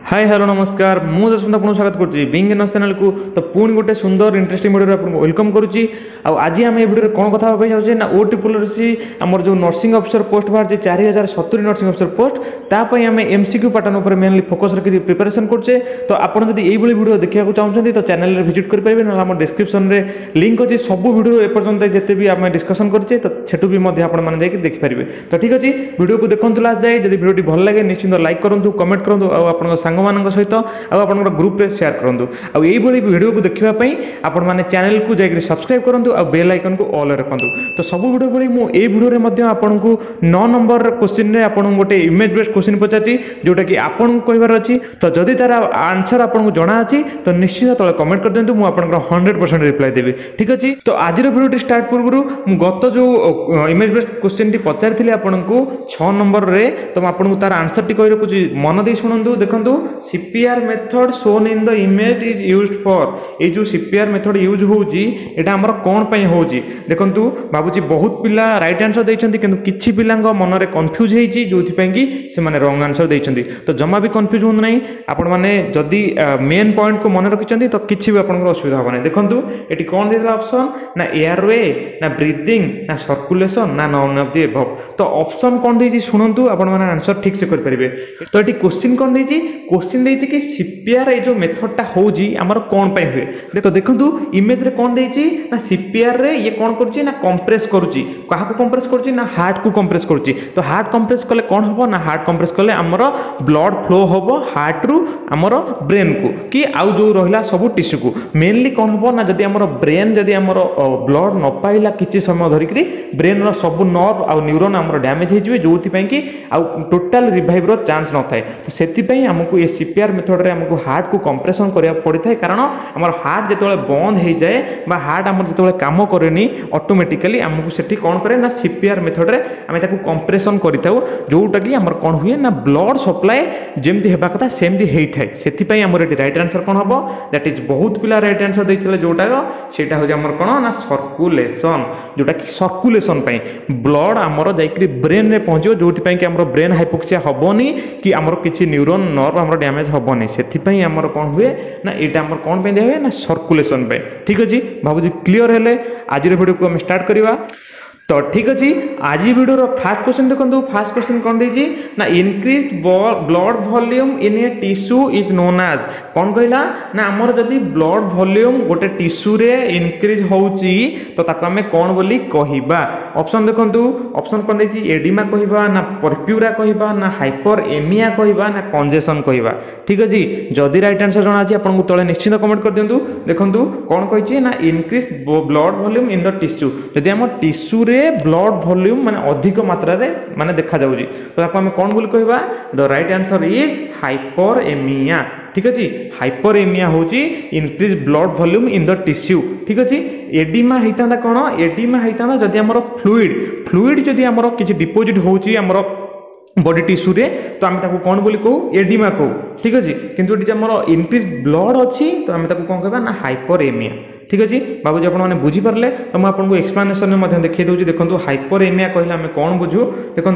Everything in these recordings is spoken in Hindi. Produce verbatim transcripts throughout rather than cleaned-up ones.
हाय हेलो नमस्कार मु जसवंत आपको स्वागत करुच्ची बिंग न्यूज चैनल को। तो पुणी गोटे सुंदर इंटरेस्टिंग वीडियो आपको वेलकम करुच्ची। आज आम वीडियो कौन कथा जाऊे ना ओ ट्रिपल सी आमर जो नर्सिंग अफिसर पोस्ट बाहर चार हजार सतुरी नर्सिंग अफिसर पोस्ट तापाई आम एमसीक्यू पैटर्न उपर मेनली फोकस रखी प्रिपेरेसन करछे। तो आपड़ जब यही वीडियो देखा चाहते तो चैनल रे विजिट करेंगे ना आम डिस्क्रिप्शन में लिंक अच्छी सब वीडियो एपर्तंत जिते भी आम डिस्कसन करछे तो सेठू भी आपने देखिपारे। तो ठीक अच्छे वीडियो को देखो लास्ट जाए जब वीडियो भल लगे निश्चिंत लाइक करूँ कमेंट करूँ और सांग मान सहित आप ग्रुप रे शेयर करूँ। आउ यही वीडियो को देखापी आपण मैंने चैनल को जाकर सब्सक्राइब करूँ और बेल आइकन को ऑल रखूँ। तो सब वीडियो भली मुझे वीडियो आपको नौ नंबर क्वेश्चन रे आपन गोटे इमेज बेस्ड क्वेश्चन पचाची जोटा कि आपन कहबार अच्छी। तो जदि तार आंसर आपको जना अच्छी तो निश्चित तले कमेंट कर दिंतु मुझे हंड्रेड परसेंट रिप्लाई देवी। ठीक अच्छे तो आज वीडियो स्टार्ट पूर्व गत जो इमेज बेस्ड क्वेश्चन टी पचारि आपको छह नंबर रे तो आपको तार आंसर टी कही रखुची मन दे शुणु। देखो CPR method shown in the image is used for ये जो सीपीआर मेथड यूज होउची एटा हमर कोन पई होउची। देखंतु बाबूजी बहुत पिला राइट आंसर दैछंती किंतु किछि पिलांग मन रे कंफ्यूज हेची जोथि पई कि से माने रॉन्ग आंसर दैछंती। तो जमा भी कंफ्यूज होन नै आपण माने जदी मेन पॉइंट को मन रखिछंती तो किछि भी आपन असुविधा होबा नै। देखंतु एटी कोन देला ऑप्शन ना एयरवे ना ब्रीथिंग ना सर्कुलेशन ना नॉन ऑफ द अबव। तो ऑप्शन कोन दैछि सुनंतु आपण माने आंसर ठीक से कर परिबे। तो एटी क्वेश्चन कोन दैछि क्वेश्चन दैछि कि सीपीआर ए जो मेथडटा होउजी हमर कोन पई हुए। देखो देखंतु इमेज रे कोन दैछि ना सीपीआर रे ये कोन करछि ना कंप्रेस करछि काहा को कंप्रेस करछि ना हार्ट को कंप्रेस करछि। तो हार्ट कंप्रेस कले कोन हबो ना हार्ट कंप्रेस कले हमर ब्लड फ्लो हबो हार्ट रु हमर ब्रेन को कि आउ जो रहिला सब टिश्यू को मेनली कोन हबो ना जदी हमर ब्रेन जदी हमर ब्लड न पाइला किछि समय धरि करी ब्रेन रो सब नर्व आ न्यूरॉन हमर डैमेज हे जिवे जोथि पई कि आउ टोटल रिवाइव रो चांस न थाए। तो सेति पई हमकु ए सीपीआर मेथड रे हमकु हार्ट को कंप्रेशन करिया पड़ता है कारण हमर हार्ट जिते बंद हो जाए बा हार्ट आम जो कम करेनि ऑटोमेटिकली आमको सेठी कौन करे ना सीपीआर मेथड रे आम ताकू कंप्रेशन करिताउ जोटा कि हमर कौन हुए ना ब्लड सप्लाई जेमती हेबा कथा सेमती हेई थाए। सेति पई हमर एटी राइट आंसर कौन हबो दैट इज बहुत पिला राइट आंसर दैथिले जोटा सेटा हो हमर कौन ना सर्कुलेशन जोटा कि सर्कुलेशन पई ब्लड हमर जाइकरी ब्रेन रे पहुंचो जोथि पई कि हमर ब्रेन हाइपोक्सिया हबोनी कि हमर किछि न्यूरॉन नर्व हमर डैमेज हबोनी सेथिपई हमर कौन हुए ना एटा हमर कौन पे दिया ना सर्कुलेशन पे। ठीक अछि बाबूजी क्लियर हेले आज वीडियो को हम स्टार्ट करिवा। तो ठीक अच्छे आज वीडियो फास्ट क्वेश्चन देखो फास्ट क्वेश्चन कौन देछि ना increase blood volume in a tissue is known as कौन कहला ना हमर जदी ब्लड वॉल्यूम गोटे टिश्यू रे इनक्रीज होउची तो ताको हमें कौन बोली कहिबा। ऑप्शन देखंतु ऑप्शन कौन देछि एडिमा कहिबा ना परप्यूरा कहिबा ना हाइपरएमिया कहिबा ना कंजेशन कहिबा। ठीक अछि जदी राइट आंसर जणा अछि आपन को तळे निश्चित कमेंट कर दियंतु। देखंतु कौन कहिछि ना increase blood volume in the tissue जदी हमर टिश्यू रे ब्लड वॉल्यूम माने अधिक मात्रा रे माने देखा जाउजी तो आपन हम कौन बोली कहबा the right answer is hyperaemia. ठीक अछि हाइपरएमिया होची increase blood volume in the tissue. ठीक अछि एडिमा हेतांदा कोन एडिमा हेतांदा जदी हमर फ्लूइड फ्लूइड जदी हमर किछि डिपोजिट होची हमर बॉडी टिश्यू रे तो आम ताको कौन बोली कहू एडिमा कहू। ठीक अछि किंतु एटी हमर इंक्रीज ब्लड अछि तो आम ताको कोन कहबा ना हाइपरएमिया। ठीक अच्छे बाबूजी आप बुझी पारे तो मुझे आपको एक्सप्लेनेशन में देखिए दूसरी देखो हाइपरएमिया कहले आम कौन बुझू। देखो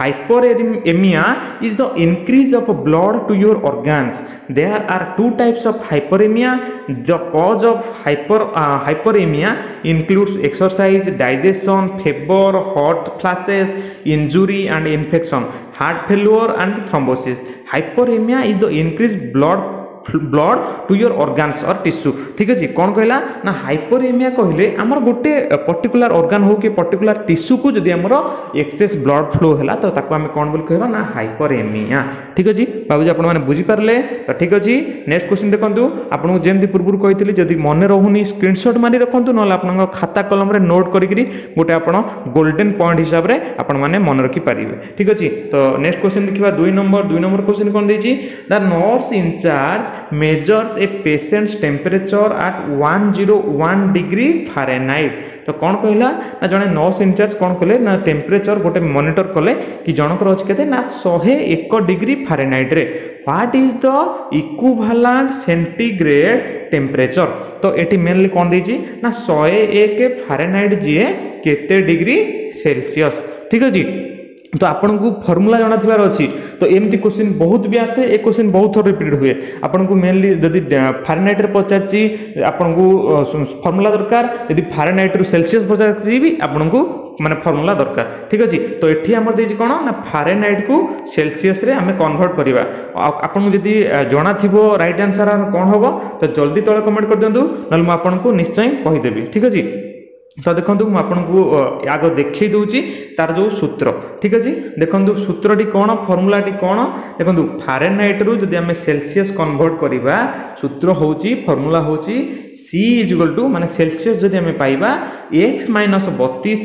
hyperaemia is the increase of blood to your organs there are two types of hyperaemia the cause of hyper hyperaemia includes exercise digestion fever hot flashes injury and infection heart failure and thrombosis. Hyperaemia is the increase blood blood to your organs और टिश्यू। ठीक अच्छे कौन कहला ना हाइपरएमिया कहले आमर गोटे पर्टिकुलर ऑर्गन हो कि पर्टिकुलर टिश्यू को जदि आमर एक्सेस ब्लड फ्लो हैला तो ताको आमे कौन बोल कहबा ना हाइपरएमिया। ठीक अच्छे बाबूजी आपण माने बुझी पारले तो ठीक अच्छे नेक्स्ट क्वेश्चन देखंतु आपन जेमति पूर्व कहितली जदि मन रहउनी स्क्रीनशॉट मारी रखंतु नला आपन खाता कलम रे नोट करिकरी गोटे आपण गोल्डन पॉइंट हिसाब रे आपण माने मन रखि पारिबे। ठीक अच्छे तो नेक्स्ट क्वेश्चन देखिबा दुई नंबर दुई नंबर क्वेश्चन कोन देछि the nurse in charge measures a patient's temperature at one hundred one degree Fahrenheit। तो कौन कहला ना जने नर्स इंचार्ज कौन कले ना टेम्परेचर गोटे मॉनिटर कले कि जनकर अछि केते ना one oh one degree Fahrenheit रे what is the equivalent centigrade temperature. तो एटी मेनली कौन देछि ना one oh one फारेनहाइट जे केते डिग्री सेल्सियस। ठीक अछि तो आपन को फॉर्मूला जाना थिबार अछि तो एमती क्वेश्चन बहुत भी आसे ए क्वेश्चन बहुत थोर रिपीट हुए आपन को मेनली जदि फारेनहाइट रे पचारची आपन को फॉर्मूला दरकार यदि फारेनहाइट रु सेल्सियस पचारची भी आपन को माने फॉर्मूला दरकार ठीक अछि तो एठी हमर देछि कोन ना फारेनहाइट को सेल्सियस रे हमें कन्वर्ट करिवा आपन को जदि जाना थिबो राइट आंसर कोन होबो तो जल्दी तळे कमेंट कर दियंतु नल म आपन को निश्चय कहि देबी ठीक अछि तो देखो मुझे आपको आग देखई दूची तार जो सूत्र ठीक अच्छे देखो सूत्रटी कौन फर्मूलाटी कौन देखो फारेनहाइट रु जदि आम सेल्सियस कन्वर्ट करवा सूत्र हूँ फर्मूला हूँ सी इजिकल टू माने सेल्सियस जदि आम पाइबा एफ माइनस बतीस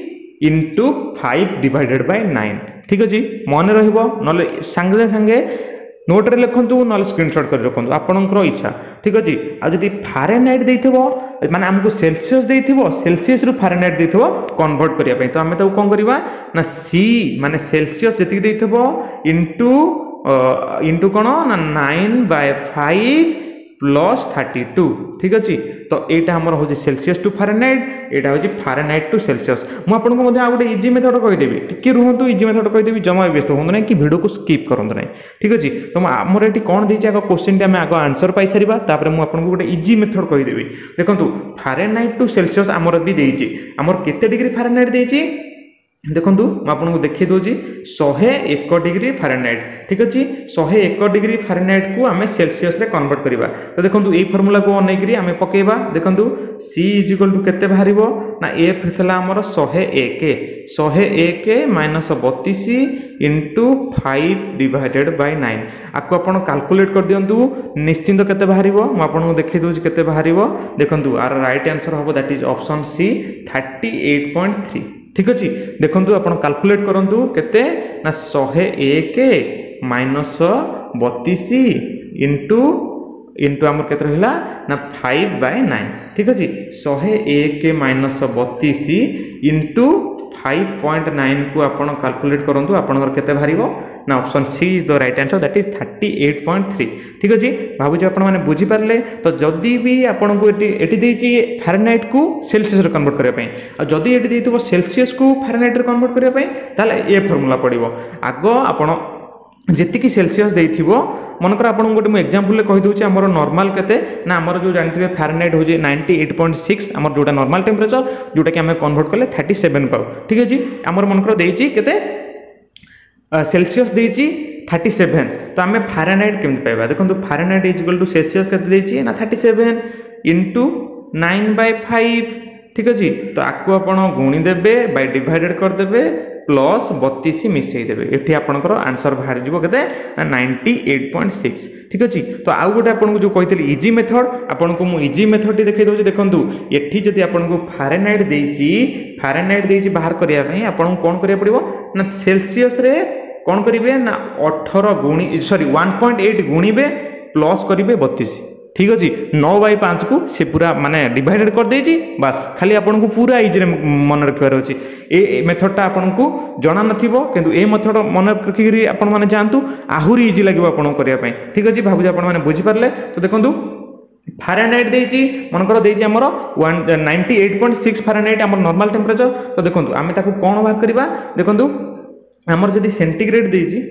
into five divided by nine ठीक अच्छे मन रहा सांगे सांगे नोट रे लिखंतु नले स्क्रीनशॉट कर रखंतु आपनकर इच्छा ठीक अछि आ जदि फारेनहाइट देइथबो माने हमको सेल्सियस देइथबो सेल्सियस रु फारेनहाइट देइथबो कन्वर्ट करिया पई तो हमें तो कोन करबा ना सी माने सेल्सियस जति देइथबो इनटू इनटू कोन ना nine by five plus thirty two ठीक अच्छे तो यहाँ आमर हूँ सेल्सियस टू फारेनहाइट यहाँ हूँ फारेनहाइट टू सेल्सियस मुझे आपको गोटे इजी मेथड कहीदेवी टी रुहतु इजी मेथड कहीदेवी जमा व्यस्त हूँ ना कि वीडियो को स्किप करूँ ना ठीक अच्छे तो आमर ये कौन देती आग क्वेश्चन आम आग आंसर पाई सारा तापर मुझे गोटे इजी मेथड कहीदेवी देखो फारेनहाइट टू सेल्सियस आमर भी देती आमर केते डिग्री फारेनहाइट देती देखो मुझे देखी दूसरी शहे एक डिग्री फारेनहाइट ठीक अच्छे शहे एक डिग्री फारेनहाइट को आम सेल्सियस रे कन्वर्ट करवा तो देखो ये फर्मूला को अनेक आम पकेबा देखो सी इजिकल टू केते बाहर ना एफ था आमर शहे एक शहे एक माइनस बतीस into five divided by nine आपको आप कैलकुलेट कर दिंतु निश्चिंत केते बाहर मुझे देखी दूसरी केते बाहर देखो आर राइट आंसर हम that is option C thirty eight point three ठीक अच्छे देखो आप कैलकुलेट करूँ केते ना शहे एक माइनस बतीस इंटू इंटू आमर केते रहिला ना फाइव बाय नाइन ठीक अच्छे शहे एक माइनस बतीस इंटू फाइव पॉइंट नाइन को आप कैलकुलेट करूँ आपंकर केते बाहर ना option C is the right answer that is thirty eight point three ठीक अच्छे भावुँ आप बुझीपारे तो जदि भी आपन को ये फारेनहाइट को सेल्सियस कन्वर्ट करने जदि ये सेल्सियस को फारेनहाइट कन्वर्ट करने ये फर्मूला पड़ो आग आपण जी सेल्सियस देथिबो मनकर आपन गोटे मुझे एग्जांपल कहि दूची हमर नॉर्मल केते ना हमर जो जानथिबे फारेनहाइट हो जे नाइंटी एट पॉइंट सिक्स हमर जोटा नॉर्मल टेंपरेचर जोटा कि हमें कन्वर्ट करले थर्टी सेवन पाउ ठीक अछि हमर मनकर देइची केते सेल्सियस देइची थर्टी सेवन तो आम फारेनहाइट केमति पाइबा देखो फारेनहाइट इक्वल टू सेल्सियस केते देइची ना thirty seven into nine by five ठीक अच्छे तो आपको आप गुणी देवे बाय डिवाइडेड करदे प्लस बतीस मिसई देवे ये आपंकर आंसर बाहर के नाइंटी एट पॉइंट सिक्स ठीक अच्छे तो आउ गोटे आपको जो कही इजी मेथड आपन को मुझे इजी मेथड टी देखा दूसरी देखो ये जदि आपको फारेनहाइट देइची फारेनहाइट देइची बाहर करने आपन कौन करा पड़ो ना सेल्सियस रे कौन करेंगे ना अठारह गुणी सॉरी वन पॉइंट एट गुणिबे प्लस करेंगे बतीस ठीक अच्छे नौ बाई पाँच को सी पूरा माने डिवाइडेड कर देची बास खाली आपन को पूरा इजी मन रखार अच्छे ए मेथडटा आपन को जना नथिबो किंतु ए मेथड मन रखिक आपण माने जानतु आहुरी इजी लगे आपन करने ठीक अच्छे भावुँ आप बुझी पारे तो देखो फारेनहाइट देइची मनकर देइची हमर ninety eight point six Fahrenheit हमर नॉर्मल टेंपरेचर तो देखो आम ताकू कौन बाहर करवा देखो हमर जदि सेंटीग्रेड देइची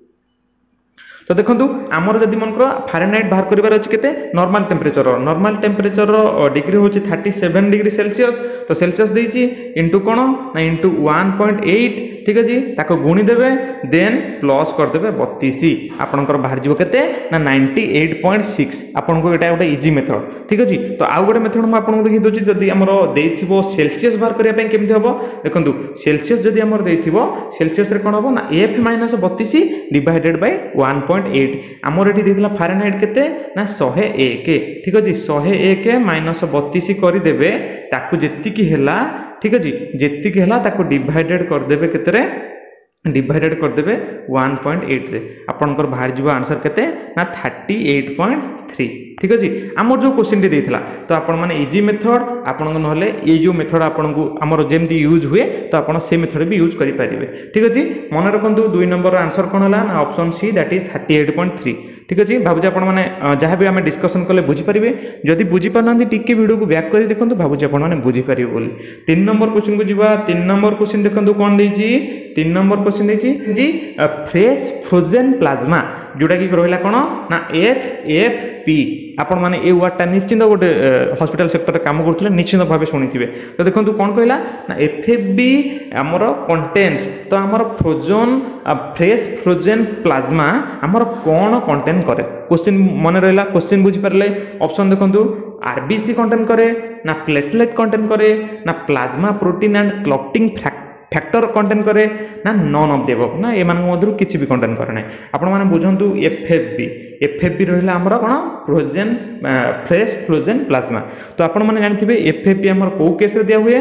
तो देखो आमर जदि मनकर फारेनहाइट बाहर करिवार अछि केते normal temperature normal temperature degree होची थर्टी सेवन डिग्री सेल्सियस तो सेल्सियस देइची इंटू कोन ना इंटू वन पॉइंट एट ठीक अछि ताको गुणी देबे देन प्लस कर देबे बत्तीस आपनकर बाहर जीवो केते ना नाइंटी एट पॉइंट सिक्स आपन को एटा गोटे इजी मेथड ठीक अछि तो आउ गोटे मेथड म आपन को देखि दोची जदि हमर देइथिबो सेल्सियस बाहर करिया पय केमथि हबो देखंतु सेल्सियस जदि हमर देइथिबो सेल्सियस रे कोन हबो ना f माइनस बत्तीस divided by one point eight आमर एठी देथिला फारेनहाइट केते ना शहे एक ठीक अछि शहे एक माइनस बत्तीस करि देबे ताकू जेति की हेला ठीक अछि जेति की हेला ताकू डिवाइडेड कर देबे केतरे डिवाइडेड कर देबे वन पॉइंट एट रे आपनकर बाहर जीव आंसर केते ना थर्टी एट पॉइंट थ्री ठीक अछि हमर जो क्वेश्चन टी देथिला तो आपण माने इजी मेथड आपण को नहले ए जो मेथड आपण को हमर जेमति यूज हुए तो आपण से मेथड भी यूज करि परिबे ठीक अछि मन रखंतु दो नंबर आंसर कोन हला ना option C that is thirty eight point three ठीक अच्छे भावुँ आप जहाँ भी आम डिस्कसन कले बुझीपारे जदि बुझीपार टी वीडियो को बैक कर देखो भावुँ आप बुझीपारे बोली। तीन नंबर क्वेश्चन को जीवा। तीन नंबर क्वेश्चन देखो कौन देती तीन नंबर क्वेश्चन देती फ्रेश फ्रोजेन प्लाज्मा जोटा कि रहा कौन ना एफ एफ पी आपण मैंने ये वार्डटा निश्चिंत गोटे हॉस्पिटल सेक्टर काम करते निश्चित भाव शुणी थे। तो देखो कौन कहला ना एफ एफ बी आमर कंटेन्स तो आमर फ्रोजन फ्रेश फ्रोजेन प्लाज्मा आमर कौन कंटेन करे क्वेश्चन मन रहा क्वेश्चन बुझीपारे ऑप्शन देखो आरबीसी कंटेन करे ना प्लेटलेट कंटेन करे ना plasma protein and clotting factor contain करे ना नॉन ऑफ देव ना ये मध्य किसी भी कंटेन करे ना आपण मैंने बुझंतु एफएफबी एफएफबी रहा आमर कौन फ्रोजेन फ्रेश फ्रोजेन प्लाज्मा। तो आपण मैंने जानते एफएफबी आमर कौ केस दिया हुए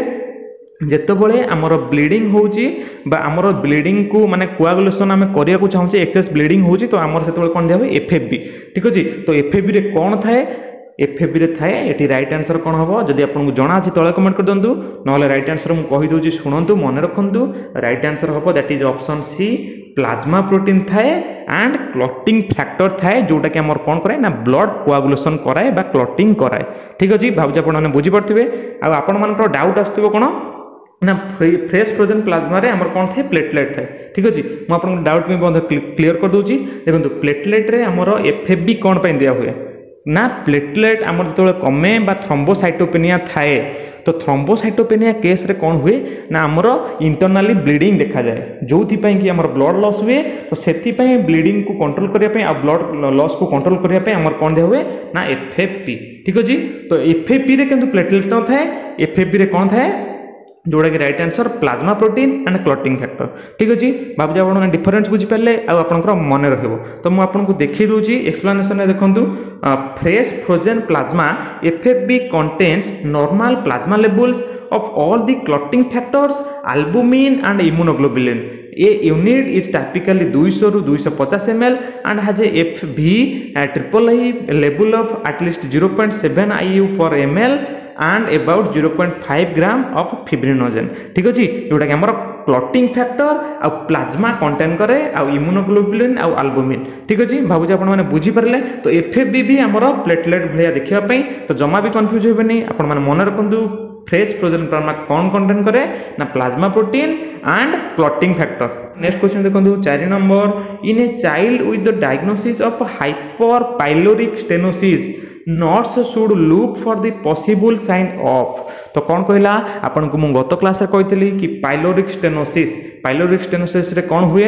जितेबले आमर ब्लीडिंग होची बा आमर ब्लीडिंग को माने कोआगुलेशन आम करिया को चाहूचे एक्सेस ब्लीडिंग होची तो आमर सेतेबले कोन दिया हुए एफएफबी। ठीक अछि तो एफएफबी रे कोन थाए एफएफबी रे थाए एटी राइट आंसर कोन हबो जदि आपन को जणा अछि तळे कमेंट कर दंतु नले राइट आंसर मु कहि दोची सुनंतु मन रखंतु राइट आंसर हबो that is option C plasma protein थाए एंड क्लॉटिंग फैक्टर थाए जोटा कि हमर कोन कराए ना ब्लड कोआगुलेशन कराए बा क्लॉटिंग कराए। ठीक अछि भाबजे आपन माने बुझी परथिबे आ आपन मानकर डाउट आस्तबो कोन ना फ्रेश फ्रोजन प्लाज्मा रे हमर कोन थाए प्लेटलेट थाए। ठीक अछि मु आपन डाउट में बंद क्लियर कर दोची देखंतु प्लेटलेट रे हमर एफएफबी कोन पय दिया हुए ना प्लेटलेट आमर जो कमे बा थ्रोम्बोसाइटोपेनिया थाए तो थ्रोम्बोसाइटोपेनिया केस रे कौन हुए ना आमर इंटरनाली ब्लीडिंग देखा जाए जो कि आमर ब्लड लॉस हुए तो से ब्लीडिंग को कंट्रोल करने आ ब्लड लॉस को कंट्रोल करने आमर कौन दिया हुए ना एफएफपी। ठीक अच्छे तो एफएफपी रे किंतु प्लेटलेट न थाए एफएफपी रे कौन थाए जोड़ा कि right answer plasma protein and clotting factor. ठीक अच्छे भावजे आप डिफरेन्स बुझीपारे आपर मन रखो तो मुझे देखी दूसरी एक्सप्लेनेशन में देखो fresh frozen plasma FFP contains normal plasma levels of all the clotting factors albumin and immunoglobulin a unit is typically two hundred रु two fifty M L and has a F V triple I level of at least zero point seven I U per M L and about zero point five gram of fibrinogen. ठीक अच्छे जोटा कि आमर क्लॉटिंग फैक्टर आ प्लाज्मा कंटेन करे आ इम्यूनोग्लोबुलिन आ एल्बुमिन। ठीक अच्छे भावुँ आप बुझीपारे तो एफएफबी भी आमर प्लेटलेट भाया देखापी तो जमा भी कन्फ्यूज होबेनी आपण माने मन रखंतु फ्रेश फ्रोजन प्लाज्मा कौन कंटेन करे ना plasma protein and clotting factor. Next question देखो चार number in a child with the diagnosis of hyper pyloric stenosis nurse should look for the possible sign of. तो कौन कहला आपन को मु गत क्लास रे कहतली कि पाइलोरिक स्टेनोसिस पाइलोरिक स्टेनोसिस रे कौन हुए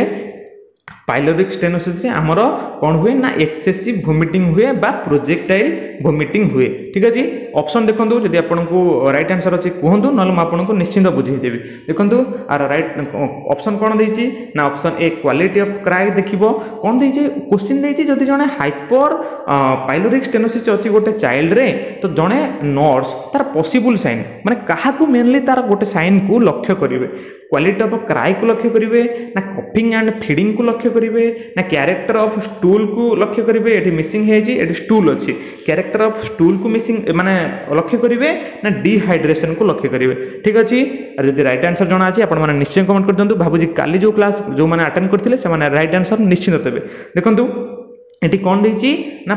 पाइलोरिक स्टेनोसिस रे हमर कौन हुए ना एक्सेसिव वोमिटिंग हुए बा प्रोजेक्टाइल वोमिटिंग हुए। ठीक अच्छे ऑप्शन देखो जदि आपन को राइट आंसर अच्छे कहतु ना मुझे आपको निश्चिंत बुझेदेवी। देखो आर राइट ऑप्शन कौन देती ना option A quality of cry देखिबो कौन देती क्वेश्चन देती जदि जने हाइपर पाइलोरिक स्टेनोसिस अच्छी गोटे चाइल्ड रे तो जड़े नर्स तार पॉसिबल साइन माने कहा मेनली तार गोटे साइन को लक्ष्य करेंगे क्वालिटी ऑफ क्राई को लक्ष्य करेंगे ना कफिंग एंड फीडिंग को लक्ष्य करेंगे ना कैरेक्टर ऑफ स्टूल को लक्ष्य करेंगे ये मिसिंग है स्टूल अच्छी कैरेक्टर ऑफ स्टूल को मिसिंग माने लक्ष्य करेंगे ना डिहाइड्रेशन को लक्ष्य करेंगे। ठीक अच्छे जब राइट आंसर जना अच्छे आप निश्चय कमेंट कर दिखाँ भावुँ काली जो क्लास जो मैंने अटेंड करते हैं राइट आंसर निश्चित देवे। देखो ये कौन देती ना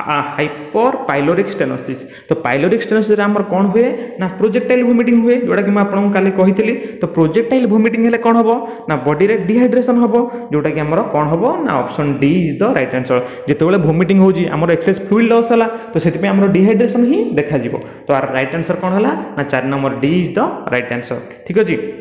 हाइपर पाइलोरिक स्टेनोसिस तो पाइलोरिक स्टेनोसिस आमर कौन हुए ना प्रोजेक्टाइल वोमिटिंग हुए जोटा कि आपको काली कही तो प्रोजेक्टाइल वोमिटिंग हेले कौन हम ना बॉडी रे डिहाइड्रेशन हम जोटा कि आमर कौन हम ना option D is the right answer जितेबाला वोमिटिंग होची आमर एक्सेस फ्लूइड लॉस है तो से आमर डिहाइड्रेशन ही देखा तो आर राइट आंसर कौन है ना चार number D is the right answer. ठीक अच्छे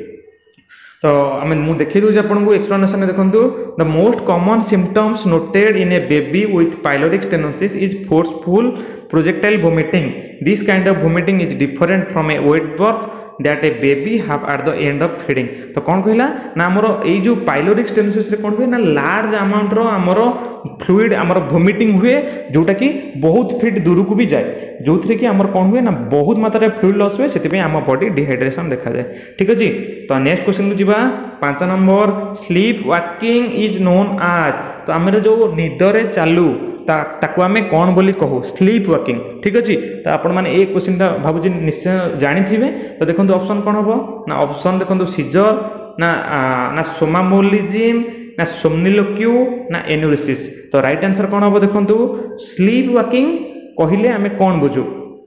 तो आम मुझे देखी दूसरी आपको एक्सप्लेनेशन देखो the most common symptoms noted in a baby with pyloric stenosis is forceful projectile vomiting this kind of vomiting is different from a wet burp that a baby have at the end of feeding. तो कौन कहला ना आमर ये जो पाइलोरिक स्टेनोसिस रे कौन हुए ना लार्ज अमाउंट रो आमर फ्लूइड आमर वोमिटिंग हुए जोटा कि बहुत फीट दूर को भी जाए जो थे कि आमर कौन हुए ना बहुत मात्रा फ्लूइड लॉस हुए से आम बॉडी डिहाइड्रेशन देखा जाए। ठीक अच्छे तो नेक्स्ट क्वेश्चन को जीवा पांच number sleep walking is known as तो आम जो निदरे चालू ताकू आम कौन बोली कहू स्लीप वाकिंग। ठीक अच्छे तो आपण मैंने ये क्वेश्चन भावुँ निश्चय जानी थे तो देखो ऑप्शन कौन हम ना ऑप्शन देखो सीजर ना ना सोमामोलिजिम ना सोमनिलोक्यू ना एन्यूरिसिस। तो राइट आंसर कौन हम देखो स्लीप वाकिंग कहले आम कौन बुझू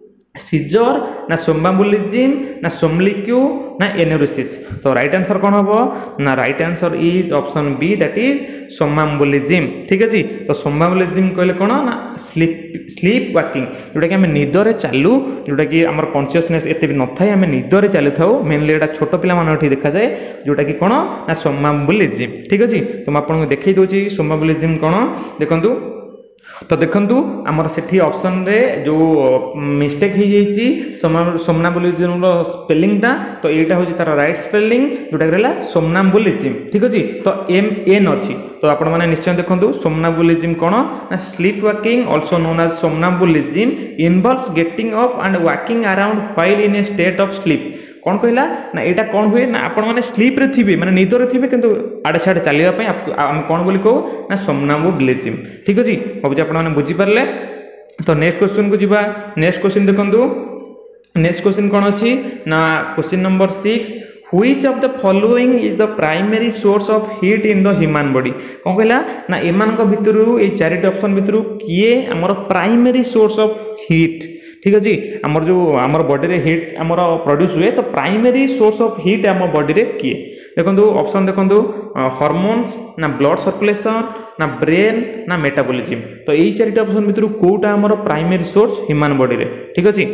सीजर ना सोम्बाम्बुलिज्म ना सोमलिक्यू ना एन्यूरिसिस। तो राइट आंसर कौन हम ना right answer is option B that is somnambulism. ठीक अच्छे तो सोम्बाम्बुलिज्म कहले कौन ना स्लीप स्लीप वाकिंग जोटा कि आम निदरे चालू जोटा कि आम कॉन्शियसनेस एत भी न था आम निदरे चली था मेनली यहाँ छोट पे देखा जाए जोटा कि कौन ना सोम्बाम्बुलिज्म। ठीक अच्छे तो मुझे देखई दूसरी सोम्बाम्बुलिज्म कौन देखूँ। तो देखंतु आमर सेठी ऑप्शन रे जो मिस्टेक हो जाइए सोमनाम्बुलिज्म स्पेलिंगटा तो यहाँ हूँ तार राइट स्पेलिंग जोटा रहा सोमनाम्बुलिज्म। ठीक अच्छे तो एम एन अच्छी तो आपण मैंने निश्चय देखो सोमनाम्बुलिज्म कौन ना sleep walking also known as somnambulism involves getting up and walking around while in a state of sleep. कौन कहला ना यहाँ कौन हुए ना आपण मैंने स्लीप रे थी माने निदर थे किंतु आड़े साड़े चलने आम कौन बोली कहू ना सोमनाम्बुलिज्म। ठीक अच्छे भाई आप बुझीपारे। तो नेक्स्ट क्वेश्चन को जीवा। नेक्स्ट क्वेश्चन देखो नेक्स्ट क्वेश्चन कौन अच्छी ना question number six which of the following is the primary source of heat in the human body. कौन कहला ना एमान भितर ये चारिटी ऑप्शन भितर किए आमर प्राइमरी सोर्स ऑफ हीट। ठीक अच्छे आमर जो आमर बॉडी रे हीट आमर प्रोड्यूस हुए तो प्राइमरी सोर्स ऑफ हीट आम बॉडी रे किए देखो ऑप्शन देखो हार्मोन्स ना ब्लड सर्कुलेशन ना ब्रेन ना मेटाबॉलिज्म। तो यही चारिटा ऑप्शन भितर कोटा आमर प्राइमरी सोर्स ह्यूमन बॉडी रे। ठीक अच्छे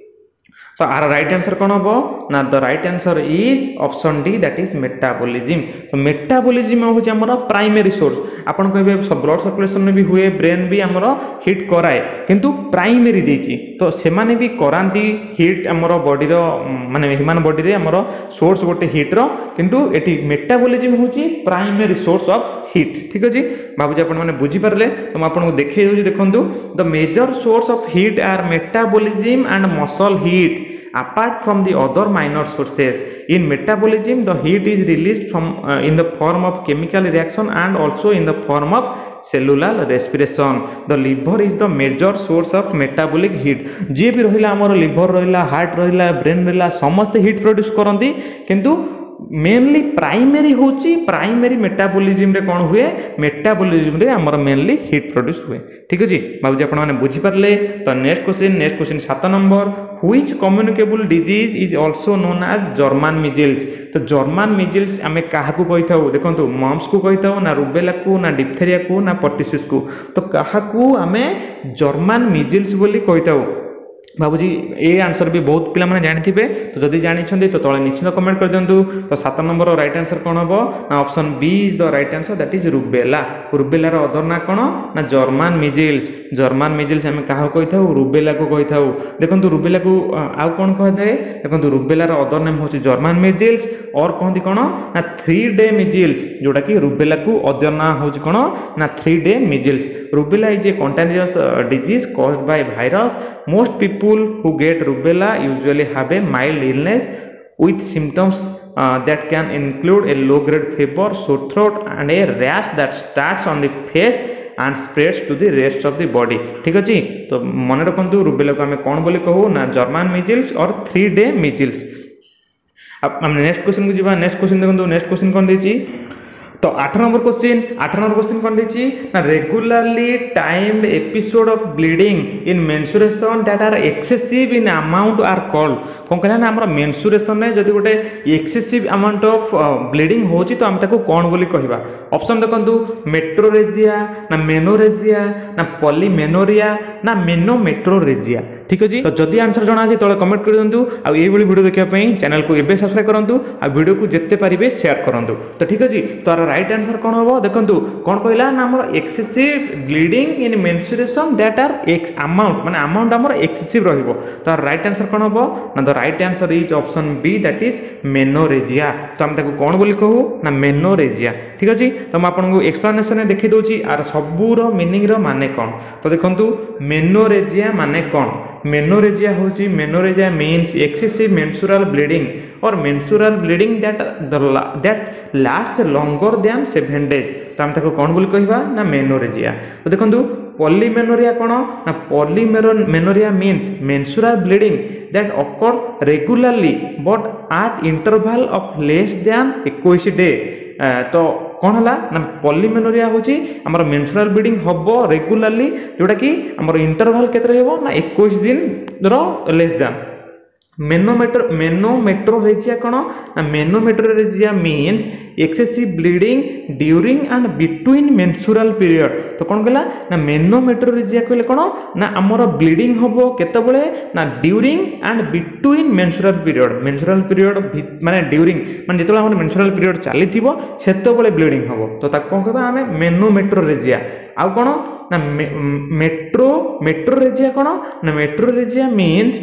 तो आर राइट आंसर कौन हम ना the right answer is option D that is metabolism. तो मेटाबॉलिज्म हूँ आमर प्राइमरी सोर्स आपन कहे ब्लड सर्कुलेशन में भी हुए ब्रेन भी आमर हिट कराए किंतु प्राइमरी देची तो सेमाने भी कराती हिट आमर बॉडी माने ह्यूमन बॉडी रे आमर सोर्स गोटे हिट रो किंतु एटी मेटाबॉलिज्म हूँ प्राइमरी सोर्स ऑफ हिट। ठीक अच्छे भावी आप बुझीपारे तो मुझे देखिए देखो the major source of heat are metabolism and muscle heat apart from the other minor sources. In metabolism the heat is released from uh, in the form of chemical reaction and also in the form of cellular respiration. The liver is the major source of metabolic heat. जी भी रहिला हमर लिवर रहिला हार्ट रहिला ब्रेन रहिला समस्त हीट प्रोड्यूस करंती किंतु मेनली प्राइमरी होची प्राइमरी मेटाबॉलिज्म रे कौन हुए मेटाबॉलिज्म रे हमर मेनली हीट प्रोड्यूस हुए। ठीक अछि बाबूजी आपण माने बुझी परले। तो नेक्स्ट क्वेश्चन नेक्स्ट क्वेश्चन सात number which communicable disease is also known as German measles. तो जर्मन मिजल्स आमे काहाकू कहिथाउ देखंतु मम्स को कहिथाउ ना रुबेला को ना डिप्थेरिया को ना पर्टिसिस को तो काहाकू आमे जर्मन मिजल्स बोली कहिथाउ। बाबूजी ये आंसर भी बहुत पिला माने जानि थिबे तो जदि जानि तो तले निश्चित कमेंट कर दियंतु। तो सात नंबर राइट आंसर कौन हम ना option B is the right answer that is rubella. Rubella रो अदर ना कौन ना जर्मन मिजल्स। जर्मन मिजल्स आम क्या कही था रुबेला को कही था देखो रुबेला को आउ कौन कहे देखो रुबेला रो अदर नेम हूँ जर्मन मिजल्स और कहती कौन ना थ्री डे मिजल्स जोटा कि रुबेला को अदर ना हूँ कौन ना three day measles. Rubella is a contagious disease caused by virus. Most people who get rubella usually have a mild illness with symptoms uh, that can include a low grade fever, sore throat and a rash that starts on the face and spreads to the rest of the body. ठीक अच्छे तो मन रखु रुबेला को आम कौन बोली कहू ना जर्मन मिजल्स और थ्री डे मिजल्स। अब नेक्स्ट क्वेश्चन को जी नेक्स्ट क्वेश्चन देखो नेक्स्ट क्वेश्चन कौन देछि तो आठ नंबर क्वेश्चन आठ नंबर क्वेश्चन कौन देछि ना regularly timed episode of bleeding in menstruation that are excessive in amount are called. कौन कहला ना हमर मेंसुरेशन में जदि गोटे एक्सेसिव अमाउंट ऑफ ब्लीडिंग होची तो हम ताको कौन बोली कहबा। ऑप्शन देखंतु मेट्रोरेजिया ना मेनोरेजिया ना पॉलीमेनोरिया ना मेनोमेट्रोरेजिया। ठीक अच्छे तो जदि आंसर जना अच्छे तले कमेंट कर दिंतु आउ ये वीडियो देखा चैनल को एबे सब्सक्राइब करंतु आ वीडियो को जिते पारिबे शेयर करंतु। तो ठीक अच्छे तो राइट आंसर कौन हम देखंतु कौन कहला ना हमर excessive bleeding in menstruation that are ex amount माने अमाउंट हमर एक्सेसिव रहइबो। तो राइट आंसर कौन हम ना the right answer is option B that is menorrhagia. तो हम ताको कौन बोली कहू ना मेनोरेजिया। ठीक अच्छे तो मैं आपको एक्सप्लेनेशन देखि दोची आर सबूर मीनिंग रो माने कौन। तो देखंतु मेनोरेजिया माने कौन मेनोरेजिया होची menorrhagia means excessive menstrual bleeding or menstrual bleeding that that last longer than seven days. तो हम ताको कौन बोली कहबा ना मेनोरेजिया। तो देखंतु पॉलीमेनोरिया कौन ना polymenorrhoea means menstrual bleeding that occur regularly but at interval of less than इक्कीस डे। तो कौन है ना पॉलीमेनोरिया होची हमर मेंस्ट्रुअल ब्लीडिंग हबो रेगुलरली जोटा कि हमर इंटरवल केते रहबो ना इक्कीस दिन रो लेस देन मेनोमेट्रो मेनोमेट्रोरेजिया कौन ना menometrorrhagia means excessive bleeding during and between menstrual period तो कौन कहला ना मेनोमेट्रोरेजिया कहले कौन ना हमर ब्लीडिंग हबो केतेबेले ना during and between menstrual period menstrual period माने ड्यूरिंग माने जेतले हमर मेंस्ट्रुअल पीरियड चलीथिबो सेतेबेले ब्लीडिंग हबो तो ताको कोन कहबा हमें मेनोमेट्रोरेजिया आ कौन ना मेट्रो मेट्रोरेजिया कौन ना metrorrhagia means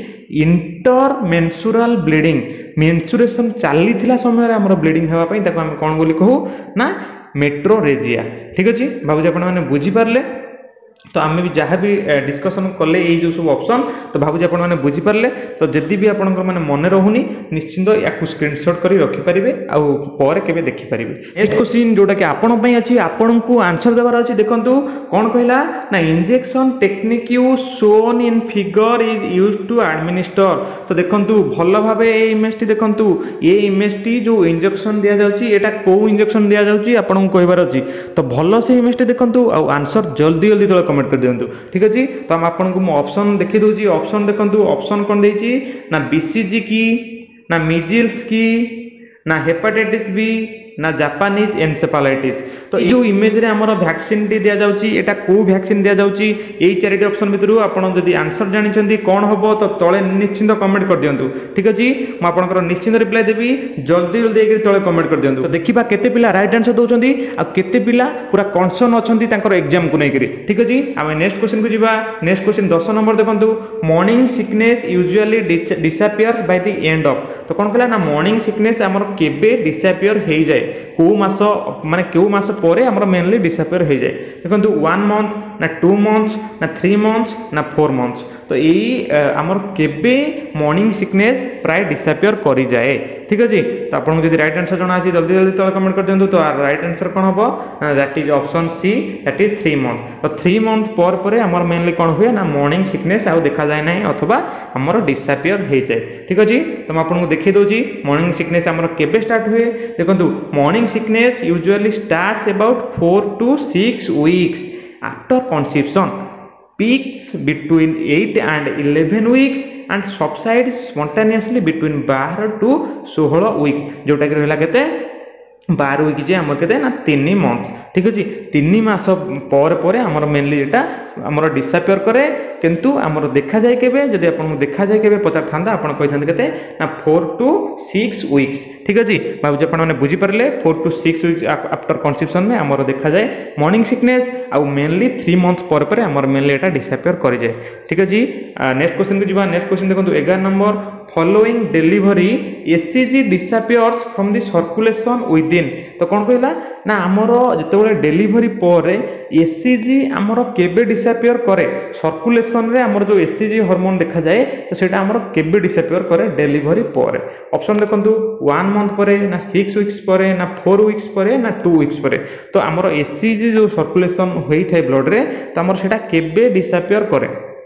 intermenstrual bleeding menstruation चली समय आम ब्लीडिंग होगापी आम कौन बोली कहू ना मेट्रोरेजिया ठीक अच्छे भावुँ आप बुझीपारे तो आम भी जहाँ भी डिस्कसन कले ये जो सब ऑप्शन तो भावुँ आपने बुझीपारे तो जदि भी आप मन रहूनी निश्चिंत या स्क्रीनशॉट कर रखिपारे आउ के देखिपारे नेक्स्ट क्वेश्चन जोटा कि आपण अच्छी आपण को आंसर देवार अच्छी देखो कौन कहला ना injection technique you shown in figure is use to administer तो देखो भल भाव ये इमेज टी देखो ये इमेज टी जो इंजेक्शन दि जाए कौ इंजेक्शन दि जाए आपको कहबार अच्छी तो भल से इमेज टी देखो आंसर जल्दी जल्दी तक कमेंट कर दिंतु ठीक अच्छे तो हम आपको ऑप्शन देखी दूसरी ऑप्शन देखो ऑप्शन कौन देती ना बीसीजी की ना मिजिल्स की ना हेपाटाइटिस बी ना जापानीज एनसेफालाइटिस तो ये जो इमेज रे हमर वैक्सीन टी दिया जाउची एटा को वैक्सीन दिया जाउची एई चारिटी ऑप्शन भितरु आपण जदी आंसर जानि छंती कोन हबो तो तळे निश्चिंत कमेंट कर दियंतु ठीक अछि म आपनकर निश्चिंत रिप्लाई देबी जल्दी जल्दी एकरी तळे कमेंट कर दियंतु तो देखिबा केते पिला राइट आंसर दोचंती आ केते पिला पूरा कन्सर्न अछंती तांकर एग्जाम को नै करी ठीक अछि हम नेक्स्ट क्वेश्चन को जिबा नेक्स्ट क्वेश्चन दस नंबर देखंतु morning sickness usually disappears by the end of तो कोन कहला ना मॉर्निंग सिकनेस हमर केबे डिसअपियर हेई जाय को मास माने केउ मास परे हमर मेनली डिसअपियर हो जाए देखो वन मंथ ना टू मंथ्स ना थ्री मंथ्स ना फोर मंथ्स तो यही आमर केबे मॉर्निंग सिकनेस प्राय डिसअपियर करी जाए ठीक अच्छे तो आपको जब राइट आंसर जना अच्छी जल्दी जल्दी तले कमेंट कर दिंतु तो राइट आंसर कौन हम that is option C that is three month तो थ्री मंथ पर पर आमर मेनली कौन हुए ना मॉर्निंग सिकनेस आउ देखा जाए ना अथवा आमर डिसअपियर हो जाए ठीक अच्छे तो मैं आपको देखी दूसरी मॉर्निंग सिकनेस आमर केबे स्टार्ट हुए देखो morning sickness usually starts about four to six weeks after conception peaks between eight and eleven weeks and subsides spontaneously between बारह to सोलह week जोटा कि रहला केते बारह वीक जे हमर केते ना तीन मंथ ठीक अछि तीन मास पर पर हमर मेनली एटा हमर डिसअपियर करे किंतु हमर देखा जाय केबे जदि आपन देखा जाय केबे पचार थांदा आपन कहि थांदे केते ना फोर टू सिक्स वीक्स ठीक अछि बाबू जे आपन माने बुझी परले four to six weeks after conception में हमर देखा जाय मॉर्निंग सिकनेस आ मेनली थ्री मंथ पर पर हमर मेनली एटा डिसअपियर करि जाय ठीक अछि नेक्स्ट क्वेश्चन को जिबा नेक्स्ट क्वेश्चन देखंतु ग्यारह number following delivery HCG disappears from the circulation within तो कौन कहला ना आमर जिते डेलीवरी पर एससीजी आमर केबे डिसअपियर करे सर्कुलेशन रे आमर जो एससीजी हार्मोन देखा जाए तो सेटा आमर केबे डिसअपियर करे डेलीवरी पर ऑप्शन देखंतु वन मंथ पर ना सिक्स वीक्स पर ना फोर वीक्स पर ना टू वीक्स पर तो आमर एससीजी जो सर्कुलेशन होई थाए ब्लड रे तो आमर सेटा केबे डिसअपियर करे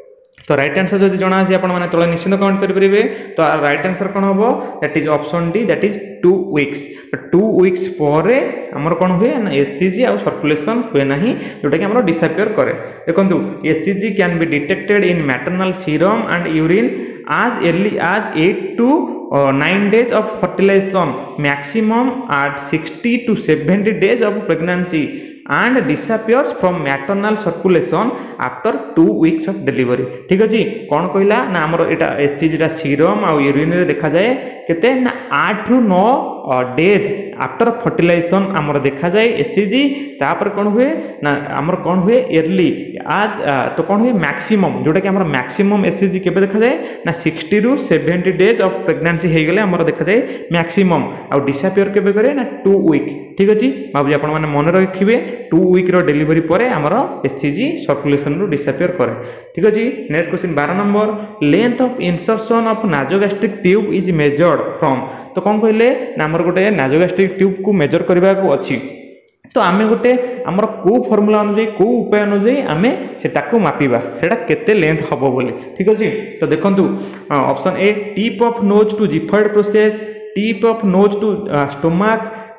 तो राइट आंसर जब जना आज आप तले निश्चित कमेंट करेंगे तो राइट आंसर कौन हम that is option D that is two weeks two weeks पर आमर कौन हुए ना एससीजी आउ सर्कुलेशन हुए ना जोटा कि आमर डिसअपियर करे देखो HCG can be detected in maternal serum and urine as early as eight to nine days of fertilization maximum at sixty to seventy days of pregnancy and disappears from maternal circulation after two weeks of delivery ठीक अछि कोन कहला ना हमर एटा एससीजी रा सीरम आ यूरिन रे देखा जाए केते ना आठ रु नौ डेज आफ्टर फर्टिलाइजेशन हमर देखा जाए एससीजी तापर कोन हुए ना हमर कोन हुए अर्ली आज तो कोन हुए मैक्सिमम जोटा कि हमर मैक्सिमम एससीजी केबे देखा जाए ना सिक्सटी रु सेवेंटी डेज ऑफ प्रेगनेंसी हे गेले हमर देखा जाए मैक्सिमम आ डिसअपियर केबे करे ना टू वीक ठीक अछि बाबू आपण माने मन रखिबे टू वीक रो डिलीवरी पर आमर एससीजी सर्कुलेशन रो डिसअपियर करे ठीक अछि नेक्स्ट क्वेश्चन बारह number length of insertion of nasogastric tube is measured from तो कोन कहले ना हमर गोटे नाजोगैस्ट्रिक ट्यूब को मेजर करबा को अछि तो आमे गोटे हमर को फार्मूला अनुसार को उपाय अनुसार आमे सेटा को मापिबा सेटा केते लेंथ हबो बोले ठीक अछि तो देखंतु option A tip of nose to xiphoid process tip of nose to stomach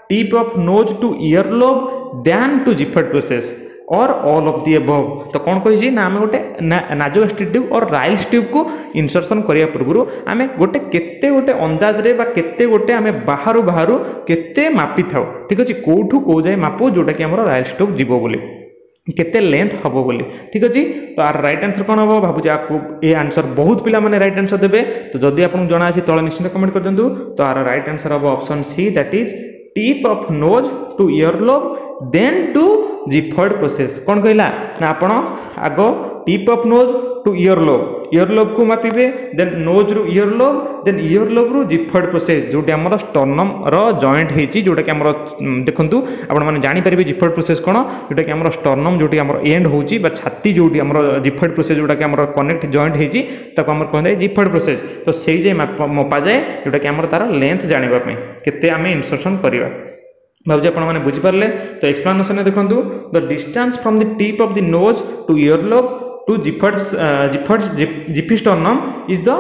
tip of nose to ear lobe then to xiphoid process or all of the above. तो कौन कही ना आम गोटे nasogastric tube or Ryle's tube को इंसर्शन करिया पूर्व आम गोटे केते गोटे अंदाज रे बा केते गोटे आम बाहर बाहर केते मापी थाउ ठीक अच्छे कौटू कौ जाए मापू जोटा कि आम राइल्स ट्यूब जीव बोली केते लेंथ हम बोली ठीक अच्छे। तो आर राइट आंसर कौन हम भावुँ आपको ये आंसर बहुत पिला माने राइट आंसर देवे। तो जदि आपको जना अच्छे तले निश्चित कमेंट कर दिंतु। तो आर राइट आंसर हम option C that is tip of nose to ear lobe then to xiphoid process. कौन कहला ना आपण आग tip of nose to ear lobe ear lobe को मापिबे देन नोज रु ear lobe then ear lobe रु जिफर्ड प्रोसेस जोटी हमर स्टर्नम रो जॉइंट हेची जोटा कि हमर देखंतु आपण माने जानि परिबे जिफर्ड प्रोसेस कोन जोटा कि हमर स्टर्नम जोटी हमर एंड होची बा छाती जोटी हमर जिफर्ड प्रोसेस जोटा कि हमर कनेक्ट जॉइंट हेची ताको हमर कहले जिफर्ड प्रोसेस। तो सेई जे मपा जाए जोटा कि हमर तार लेंथ जानिबा पे केते आमे इंसर्शन करिवा भावुँ आप बुझिपारे। तो एक्सप्लेनेशन देखो the distance from the tip of the nose to ear lobe to xiphoid xiphoid xiphisternum is the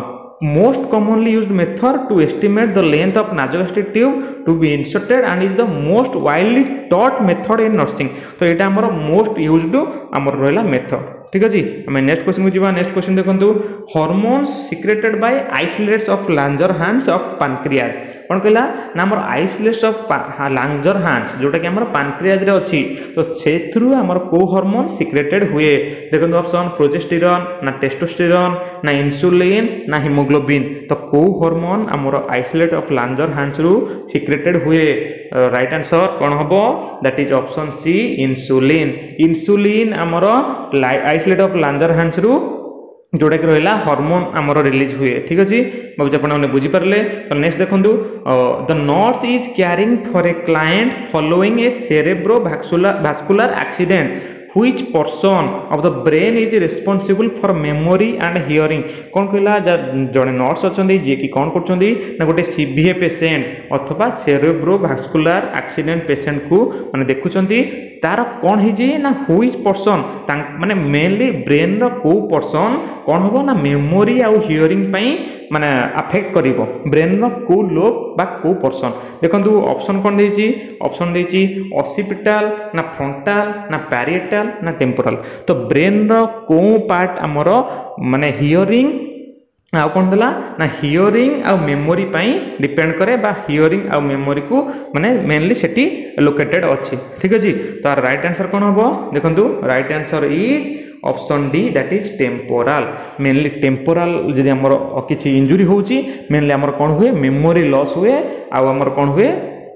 most commonly used method to estimate the length of nasogastric tube to be inserted and is the most widely taught method in nursing। तो यहाँ आमर मोस्ट यूज्ड आमर रहा मेथड ठीक अच्छे। आम नेक्स्ट क्वेश्चन को जी नेक्स्ट क्वेश्चन देखो hormones secreted by isolates of Langerhans of pancreas. कौन कहला ना आमर आइसोलेट्स ऑफ लांजरहांस जोटा कि आमर पैनक्रियाज रे अच्छी। तो से आमर को हार्मोन सिक्रेटेड हुए देखो ऑप्शन प्रोजेस्टेरॉन ना टेस्टोस्टेरॉन ना इंसुलिन ना हिमोग्लोबिन। तो को हार्मोन आमर आइसोलेट ऑफ लांजरहांस रु सिक्रेटेड हुए राइट आंसर कौन हम that is option C insulin. Insulin आमर आइसोलेट ऑफ लांजरहांस रु जोटा कि रहा हार्मोन आमर रिलीज हुए ठीक अच्छे भाई आपने बुझीपारे। तो नेक्स्ट देखो the nurse is caring for a client following a cerebrovascular accident which portion of the brain is responsible for memory and hearing। कौन कहला जड़े नर्स अच्छा जी कि कौन कर गोटे सीवीए पेसेंट अथवा सेरेब्रो भास्कुलर एक्सीडेंट पेसेंट को माने देखुंत तार कौन है ना हुईज पर्सन माने मेनली ब्रेन रो को पर्सन कौन हम ना मेमोरी आउ हियरिंग माने अफेक्ट कर ब्रेन रो को लोब बा को पर्सन। देखो ऑप्शन कौन देछि ऑप्शन देछि ऑसिपिटाल ना फ्रंटाल ना पैरिएटाल ना टेम्पोरल। तो ब्रेन रो को पार्ट आमर माने हियरिंग आउ कौन देला ना हियरिंग आउ मेमोरी पाई डिपेंड करे बा हियरिंग आउ मेमोरी को माने मेनली सेटी लोकेटेड अच्छी ठीक अच्छे। तो आर राइट आंसर कौन हम देखो right answer is option D that is temporal. Mainly temporal जदि आमर किसी इंजुरी होची मेनली आमर कौन हुए मेमोरी लॉस हुए आउ आमर कौन हुए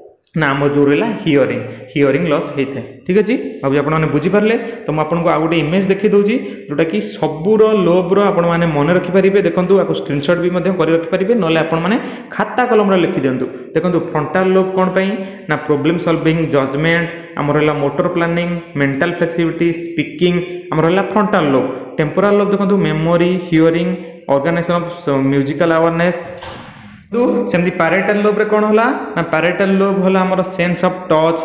ना आम जो रहा हियरिंग हियरिंग लॉस होता है ठीक अच्छे भाई आपने बुझीपारे। तो मुझे आपको आउ गोटे इमेज देखी दूसरी जोटा कि सबूर लोब्र आपने मन रखिपारे देखो आपको स्क्रीनशॉट भी कर रखिपारे ना आपने खाता कलम लिखि दिंतु। देखो फ्रंटाल लोब कौन पाई ना प्रॉब्लम सॉल्विंग जजमेंट आम रहा motor planning mental flexibility speaking आम रहा फ्रंटाल लोब। टेम्पोरल लोब देखो memory hearing organization of musical awareness. तो सेमती पैरेटल लोब रे कौन होला ना पैरेटल लोब होला हमर सेंस ऑफ टच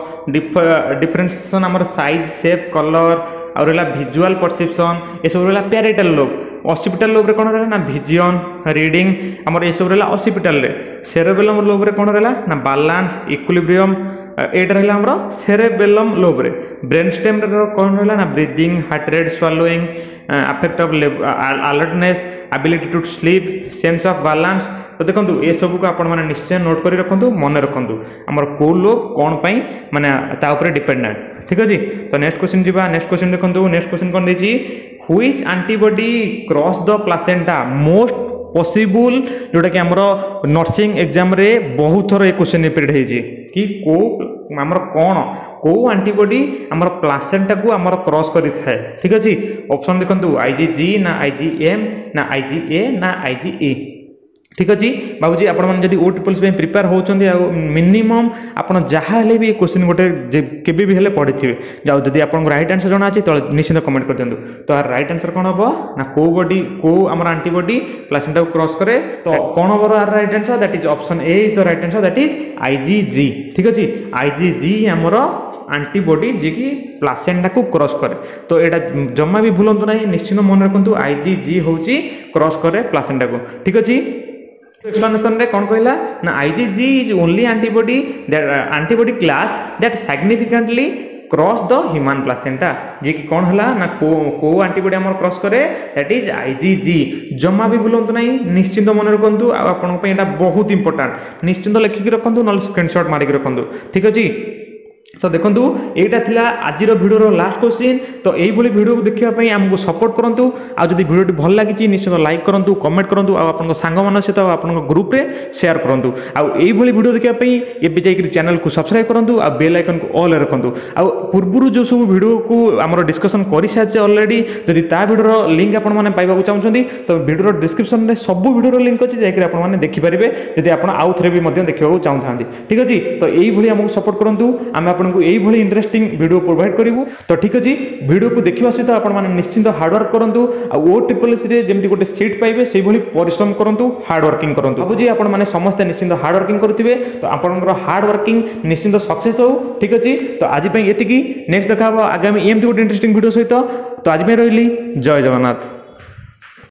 डिफरेंशिएशन हमर साइज शेप कलर और रहा विजुअल परसेप्शन ये सब रहा पैरेटल लोब। ऑसिपिटल लोब रे कौन रहा ना विजन रीडिंग हमर ये सब रहा ऑसिपिटल रे। सेरेबेलम लोब रे कौन रहा ना बैलेंस इक्विलिब्रियम एटा रहा हमर सेरेबेलम लोब रे। ब्रेन स्टेम रे कौन रहा ना breathing heart rate swallowing affect of alertness ability to sleep sense of balance. तो देखो ये सब को आपण माने निश्चय नोट करी रखंतु मन रखंतु हमर को लोब कौन पाई माने ता ऊपर डिपेंडेंट ठीक अछि। तो नेक्स्ट क्वेश्चन जीवा नेक्स्ट क्वेश्चन देखंतु नेक्स्ट क्वेश्चन कोन देछि which antibody cross the placenta most possible जोटा कि हमर नर्सिंग एग्जाम रे बहुत थोर ए क्वेश्चन रिपीट हेछि कि को हमर कोन को एंटीबॉडी हमर प्लासेंटा को हमर क्रॉस करि थाए ठीक अछि। ऑप्शन देखंतु आईजीजी ना आईजीएम ना आईजीए ना आईजीई ठीक अच्छे बाबूजी आपण मैंने जब ओ ट्रिपल्स प्रिपेयर होती मिनिमम आपड़ जहाँ भी क्वेश्चन गोटे केबी भी पढ़ी थे जाओ जब आपको राइट आंसर जना अच्छे तो निश्चित कमेंट कर दिंतु। तो यार राइट आंसर कौन हम ना को बॉडी को आम एंटीबॉडी प्लासेंटा को क्रॉस करे तो कौन हम right answer that is option A is the right answer that is IgG ठीक अच्छे। आईजीजी आमर एंटीबॉडी जी की प्लासेंटा को क्रॉस करे तो यहाँ जमा भी भूलु ना निश्चित मन रखु आईजीजी हूँ क्रॉस करे प्लासेंटा को ठीक अच्छे। एक्सप्लेनेशन रे कौन कहला ना IgG is only antibody that antibody class that significantly cross the human placenta जे कि कौन हला ना को को एंटीबॉडी हमर क्रॉस करे दैट इज आईजीजी जमा भी भूलंतु नहीं निश्चिंत मन रखंतु आपन पे एटा बहुत इंपोर्टेंट निश्चिंत लिखिक रखंतु नल स्क्रीनशॉट मारिक रखंतु ठीक अछि तो देखो यहाँ थिला आज भिडियो लास्ट क्वेश्चन तो यही भिडियो को देखापी आमको सपोर्ट करूँ आदि भिडियो भल लगी निश्चित लाइक करूँ कमेंट करूँ आप सांग मान सहित आप ग्रुप रे शेयर करूँ आई भिडियो देखापी एवं जाकर चैनल को सब्सक्राइब करूँ आ बेल आइकन को ऑल रखुँ आ पूर्व जो सब भिडियो को आम डिस्कसन कर सारी अलरेडी जदि ता भिडियो लिंक आपने पाइबा चाहते तो भिडियो डिस्क्रिप्शन में सब भिडियो लिंक अच्छी जाकर आपने देखिपारे जदि आप आउ थे भी देखा चाहते ठीक अच्छे तो यही आमको सपोर्ट करूँ आम आपको यही इंटरेस्टिंग वीडियो प्रोवाइड करूँ तो ठीक अच्छे वीडियो को देखा सहित आप निश्चिंत हार्डवर्क करूँ ओ ट्रिपल एस जमी गोटे सीट पाइबे से परिश्रम करूँ हार्डवर्किंग करूँ भावुँ आपने समस्ते निश्चिंत हार्डवर्किंग करुवे तो आपंकर हार्डवर्किंग निश्चिंत सक्सेस हो ठीक अच्छे तो आज ये नेक्स्ट देखा आगामी एमती गोटे इंटरेस्टिंग वीडियो सहित तो आज रही जय जगन्नाथ।